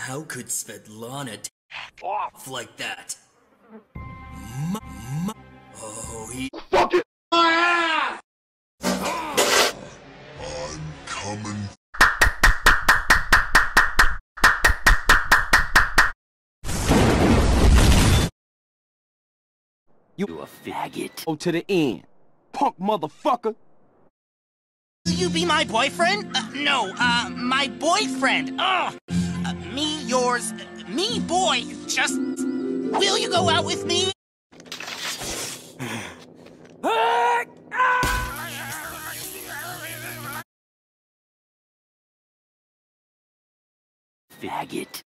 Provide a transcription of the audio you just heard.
How could Svetlana off like that? Oh, he. Fuck it! My ass! I'm coming. You a faggot. Oh, to the end. Punk motherfucker. Will you be my boyfriend? No, my boyfriend. Me, yours, me, boy. Just, will you go out with me? Faggot.